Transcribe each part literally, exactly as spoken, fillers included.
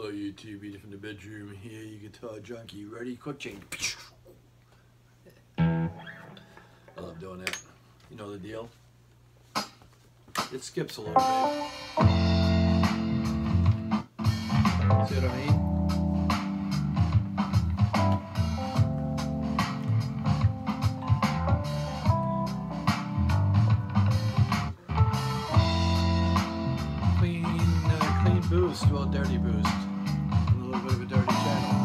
Hello YouTube, Beanie from the bedroom. Here you guitar junkie, ready? Quick change. I love doing that. You know the deal. It skips a little bit. See what I mean? Boost, well, dirty boost, and a little bit of a dirty channel.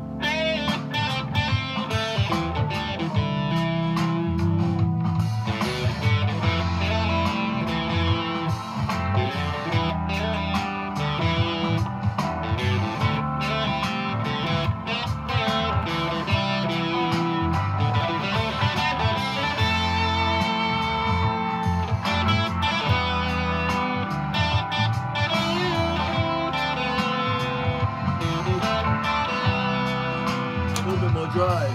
Drive.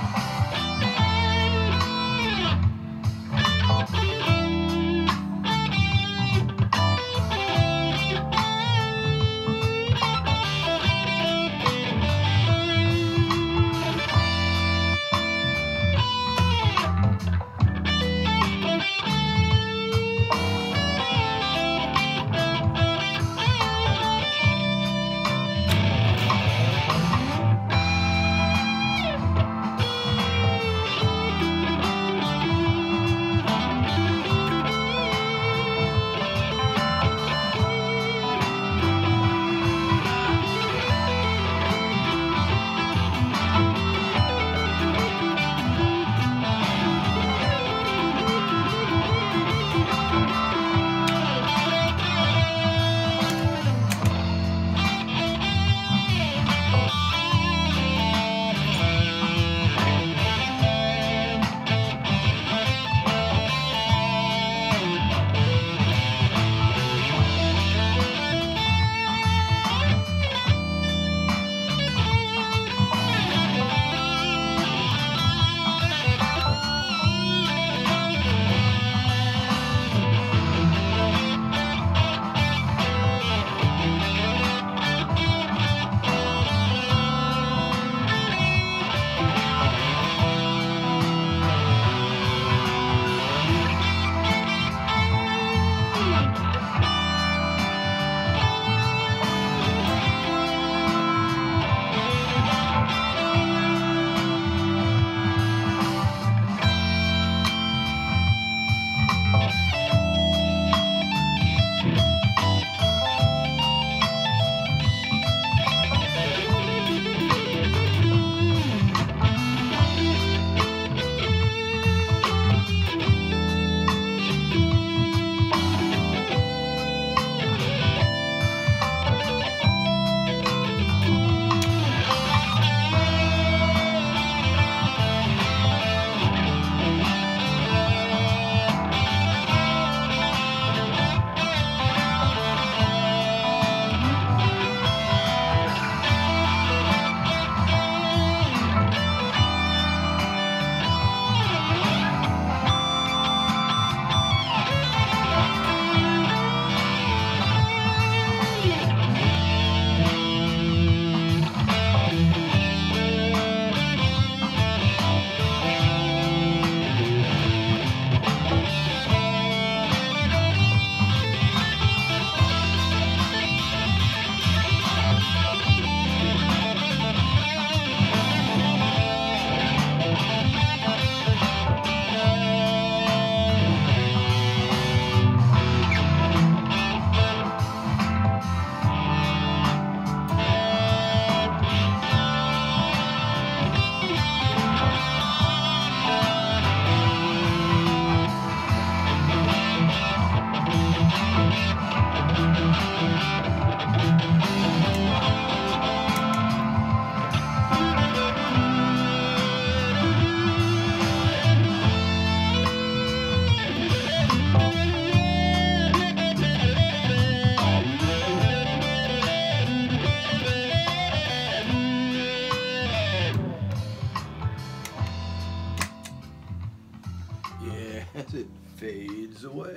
As it fades away.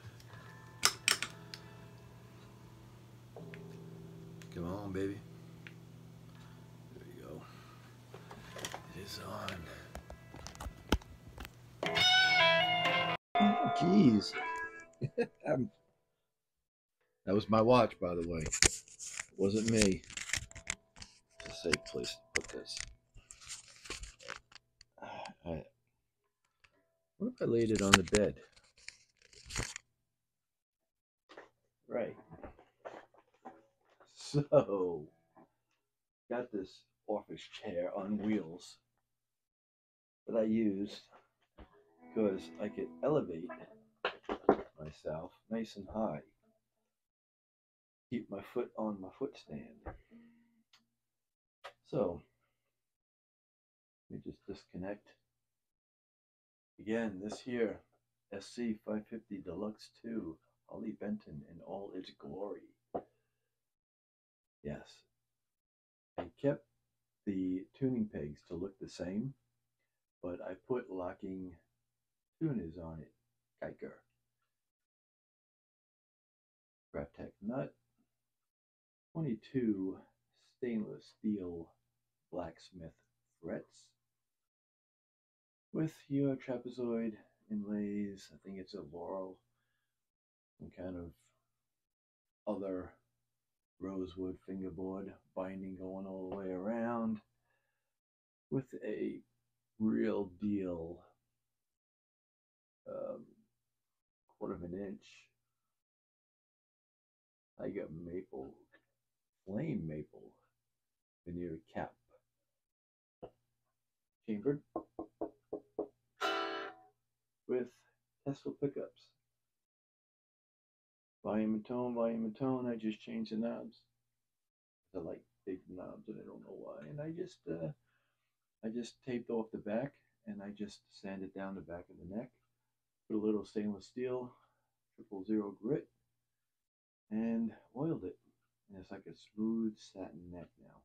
Come on, baby. keys. um, that was my watch, by the way. It wasn't me. It's a safe place to put this. I, what if I laid it on the bed? Right. So, got this office chair on wheels that I use because I could elevate myself nice and high. Keep my foot on my foot stand. So, let me just disconnect. Again, this here, S C five fifty Deluxe two, Harley Benton in all its glory. Yes. I kept the tuning pegs to look the same, but I put locking tuners on it. Kiker. Graptec nut. twenty-two stainless steel blacksmith frets with your trapezoid inlays. I think it's a laurel, some kind of other rosewood fingerboard binding going all the way around with a real deal um, quarter of an inch tiger maple, flame maple veneer cap, chambered with Tesla pickups. Volume and tone, volume and tone. I just changed the knobs. I like big knobs and I don't know why. And I just uh, I just taped off the back and I just sanded down the back of the neck. Put a little stainless steel triple zero grit and oiled it. And it's like a smooth satin neck now.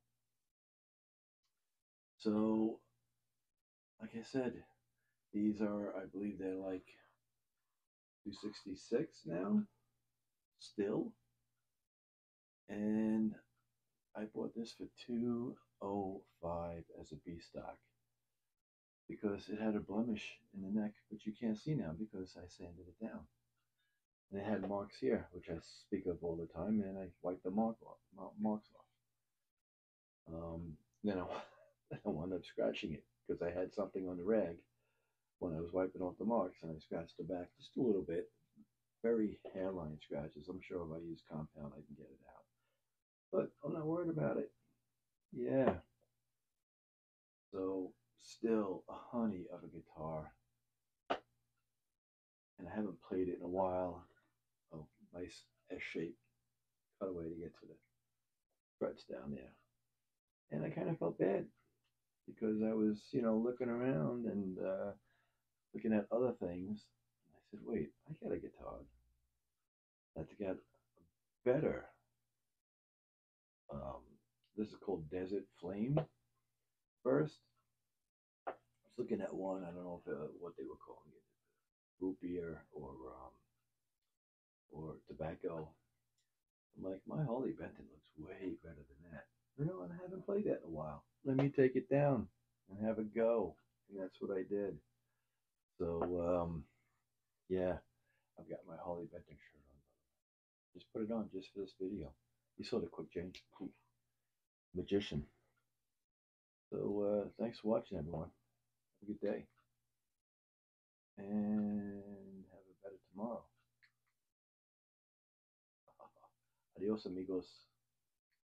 So, like I said, these are, I believe they're like two sixty-six now, still. And I bought this for two oh five as a B stock because it had a blemish in the neck, which you can't see now because I sanded it down. And it had marks here, which I speak of all the time, and I wiped the mark off, marks off. Um, then I, I wound up scratching it because I had something on the rag when I was wiping off the marks, and I scratched the back just a little bit. Very hairline scratches. I'm sure if I use compound, I can get it out. But I'm not worried about it. Yeah. So, still a honey of a guitar. And I haven't played it in a while. Oh, nice S-shaped cutaway to get to the frets down there. And I kind of felt bad because I was, you know, looking around and uh, looking at other things. I said, wait, I got a guitar that's got better. Um, this is called Desert Flame first. I was looking at one, I don't know if uh, what they were calling it, root beer or um, or tobacco. I'm like, my Harley Benton looks way better than that. You know, and I haven't played that in a while. Let me take it down and have a go. And that's what I did. So, um, yeah, I've got my Harley Benton shirt on. Just put it on just for this video. You saw the quick change. Magician. So, uh, thanks for watching, everyone. Have a good day. And have a better tomorrow. Adios, amigos.